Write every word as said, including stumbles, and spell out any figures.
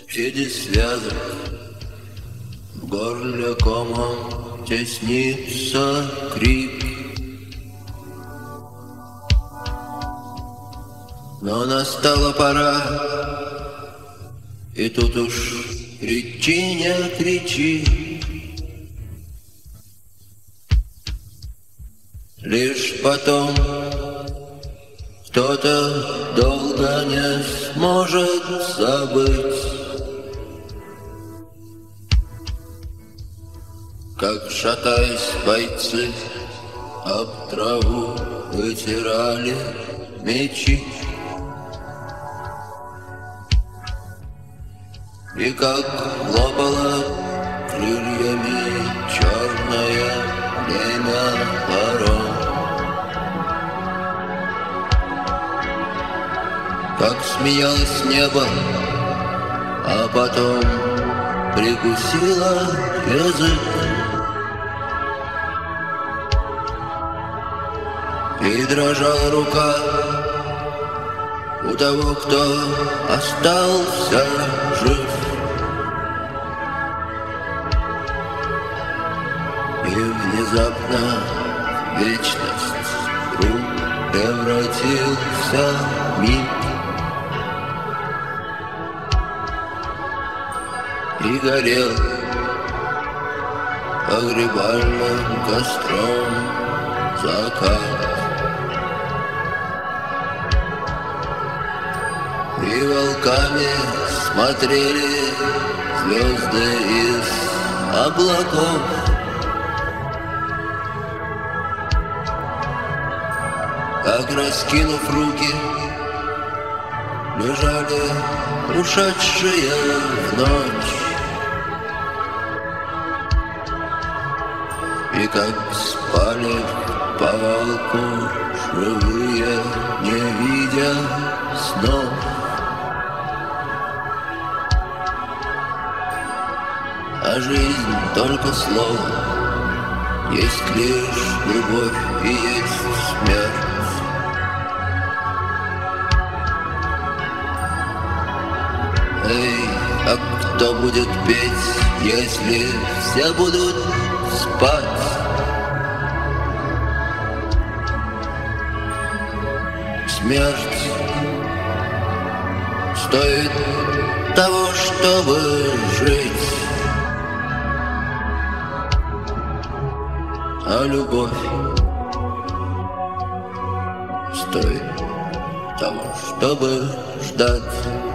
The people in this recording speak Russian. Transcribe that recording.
виде связок в горле комом теснится крик. Но настала пора, и тут уж кричи, не кричи. Лишь потом кто-то долго не сможет забыть, как, шатаясь, бойцы об траву вытирали мечи. И как лопало крыльями черное племя ворон, как смеялось небо, а потом прикусило язык. И дрожала рука у того, кто остался жив. И внезапно вечность вдруг превратился в миг. И горел погребальным костром закат. И волками смотрели звезды из облаков. Как, раскинув руки, лежали ушедшие в ночь. И как спали в повалку живые, не видя снов. А жизнь только слово, есть лишь любовь и есть смерть. Эй, а кто будет петь, если все будут спать? Смерть стоит того, чтобы жить. А любовь стоит того, чтобы ждать.